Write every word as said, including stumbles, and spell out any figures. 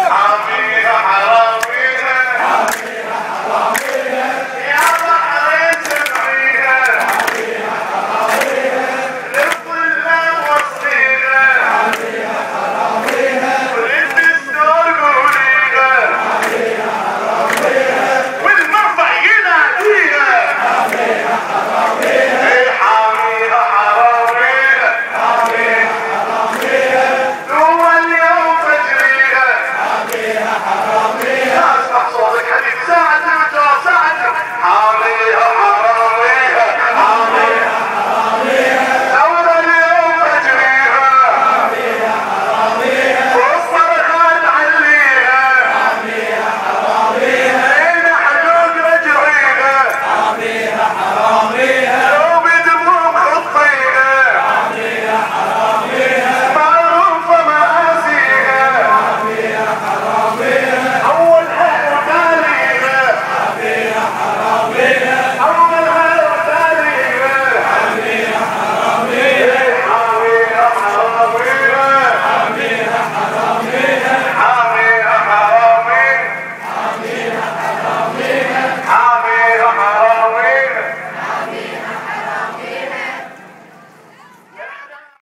حاميها حراميها يا بحرين سمعيها للظلة وصيها وللدستور قوليها والمرفع يناديها حاميها حراميها دول اليوم تجريها